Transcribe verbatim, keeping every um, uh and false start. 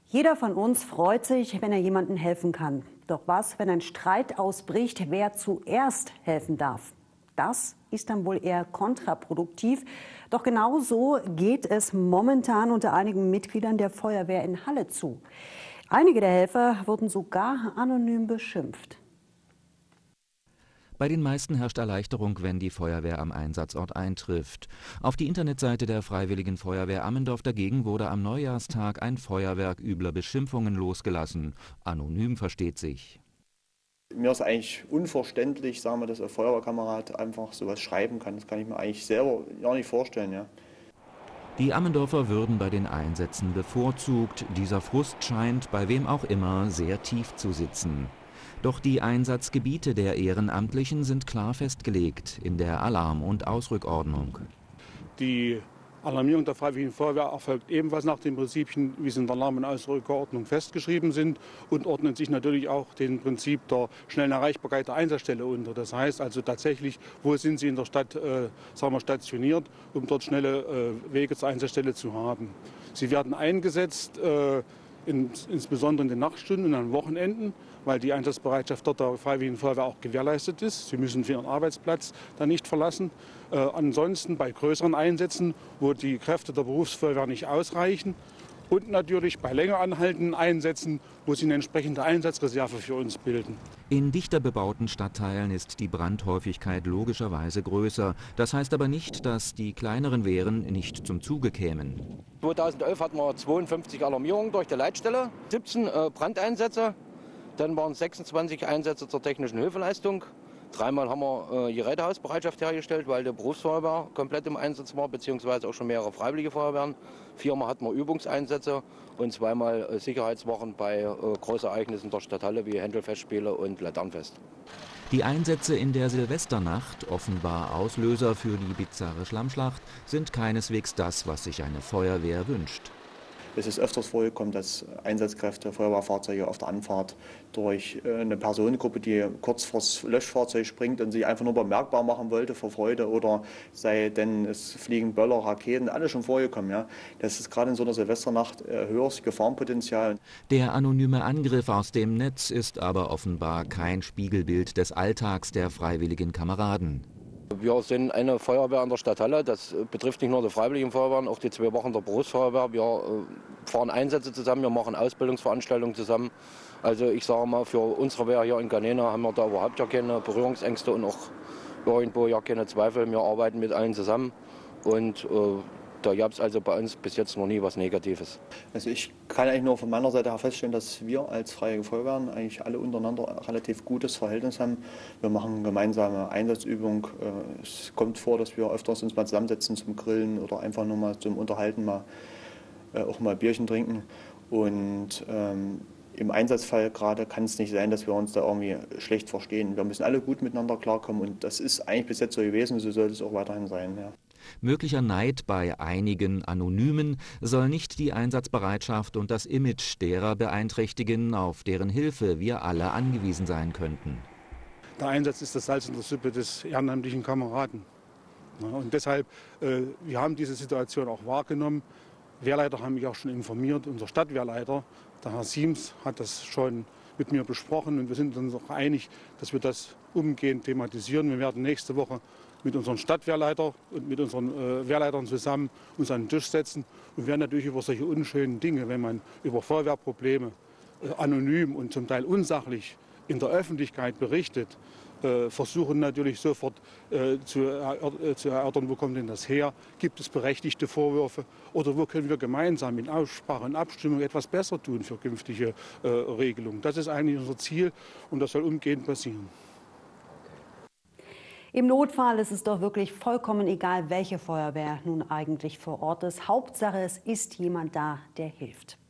Jeder von uns freut sich, wenn er jemandem helfen kann. Doch was, wenn ein Streit ausbricht, wer zuerst helfen darf? Das ist dann wohl eher kontraproduktiv. Doch genau so geht es momentan unter einigen Mitgliedern der Feuerwehr in Halle zu. Einige der Helfer wurden sogar anonym beschimpft. Bei den meisten herrscht Erleichterung, wenn die Feuerwehr am Einsatzort eintrifft. Auf die Internetseite der Freiwilligen Feuerwehr Ammendorf dagegen wurde am Neujahrstag ein Feuerwerk übler Beschimpfungen losgelassen. Anonym versteht sich. Mir ist eigentlich unverständlich, sagen wir, dass ein Feuerwehrkamerad einfach sowas schreiben kann. Das kann ich mir eigentlich selber gar nicht vorstellen. Ja. Die Ammendorfer würden bei den Einsätzen bevorzugt. Dieser Frust scheint bei wem auch immer sehr tief zu sitzen. Doch die Einsatzgebiete der Ehrenamtlichen sind klar festgelegt in der Alarm- und Ausrückordnung. Die Alarmierung der Freiwilligen Feuerwehr erfolgt ebenfalls nach den Prinzipien, wie sie in der Alarm- und Ausrückordnung festgeschrieben sind, und ordnet sich natürlich auch dem Prinzip der schnellen Erreichbarkeit der Einsatzstelle unter. Das heißt also tatsächlich, wo sind Sie in der Stadt äh, sagen wir, stationiert, um dort schnelle äh, Wege zur Einsatzstelle zu haben. Sie werden eingesetzt, äh, in, insbesondere in den Nachtstunden und an Wochenenden, weil die Einsatzbereitschaft dort der Freiwilligen Feuerwehr auch gewährleistet ist. Sie müssen für ihren Arbeitsplatz dann nicht verlassen. Äh, ansonsten bei größeren Einsätzen, wo die Kräfte der Berufsfeuerwehr nicht ausreichen, und natürlich bei länger anhaltenden Einsätzen, wo sie eine entsprechende Einsatzreserve für uns bilden. In dichter bebauten Stadtteilen ist die Brandhäufigkeit logischerweise größer. Das heißt aber nicht, dass die kleineren Wehren nicht zum Zuge kämen. zweitausendelf hatten wir zweiundfünfzig Alarmierungen durch die Leitstelle, siebzehn äh, Brandeinsätze, dann waren es sechsundzwanzig Einsätze zur technischen Hilfeleistung. Dreimal haben wir äh, Gerätehausbereitschaft hergestellt, weil der Berufsfeuerwehr komplett im Einsatz war, beziehungsweise auch schon mehrere freiwillige Feuerwehren. Viermal hatten wir Übungseinsätze und zweimal äh, Sicherheitswochen bei äh, Großereignissen der Stadthalle wie Händelfestspiele und Laternenfest. Die Einsätze in der Silvesternacht, offenbar Auslöser für die bizarre Schlammschlacht, sind keineswegs das, was sich eine Feuerwehr wünscht. Es ist öfters vorgekommen, dass Einsatzkräfte, Feuerwehrfahrzeuge auf der Anfahrt durch eine Personengruppe, die kurz vors Löschfahrzeug springt und sich einfach nur bemerkbar machen wollte vor Freude, oder sei denn es fliegen Böller, Raketen, alles schon vorgekommen. Ja. Das ist gerade in so einer Silvesternacht höheres Gefahrenpotenzial. Der anonyme Angriff aus dem Netz ist aber offenbar kein Spiegelbild des Alltags der freiwilligen Kameraden. Wir sind eine Feuerwehr an der Stadthalle. Das betrifft nicht nur die Freiwilligen Feuerwehren, auch die zwei Wochen der Berufsfeuerwehr. Wir fahren Einsätze zusammen, wir machen Ausbildungsveranstaltungen zusammen. Also ich sage mal, für unsere Wehr hier in Canena haben wir da überhaupt ja keine Berührungsängste und auch irgendwo ja keine Zweifel. Wir arbeiten mit allen zusammen und äh, da gab es also bei uns bis jetzt noch nie was Negatives. Also ich kann eigentlich nur von meiner Seite her feststellen, dass wir als Freiwillige Feuerwehren eigentlich alle untereinander ein relativ gutes Verhältnis haben. Wir machen gemeinsame Einsatzübungen. Es kommt vor, dass wir öfters uns mal zusammensetzen zum Grillen oder einfach nur mal zum Unterhalten, mal, auch mal Bierchen trinken. Und ähm, im Einsatzfall gerade kann es nicht sein, dass wir uns da irgendwie schlecht verstehen. Wir müssen alle gut miteinander klarkommen und das ist eigentlich bis jetzt so gewesen, so sollte es auch weiterhin sein. Ja. Möglicher Neid bei einigen Anonymen soll nicht die Einsatzbereitschaft und das Image derer beeinträchtigen, auf deren Hilfe wir alle angewiesen sein könnten. Der Einsatz ist das Salz in der Suppe des ehrenamtlichen Kameraden. Und deshalb, äh, wir haben diese Situation auch wahrgenommen. Wehrleiter haben mich auch schon informiert, unser Stadtwehrleiter, der Herr Siems, hat das schon mit mir besprochen und wir sind uns auch einig, dass wir das umgehend thematisieren. Wir werden nächste Woche mit unserem Stadtwehrleiter und mit unseren äh, Wehrleitern zusammen uns an den Tisch setzen und werden natürlich über solche unschönen Dinge, wenn man über Feuerwehrprobleme äh, anonym und zum Teil unsachlich in der Öffentlichkeit berichtet, äh, versuchen natürlich sofort äh, zu, äh, zu erörtern, wo kommt denn das her, gibt es berechtigte Vorwürfe oder wo können wir gemeinsam in Aussprache und Abstimmung etwas besser tun für künftige äh, Regelungen. Das ist eigentlich unser Ziel und das soll umgehend passieren. Im Notfall ist es doch wirklich vollkommen egal, welche Feuerwehr nun eigentlich vor Ort ist. Hauptsache, es ist jemand da, der hilft.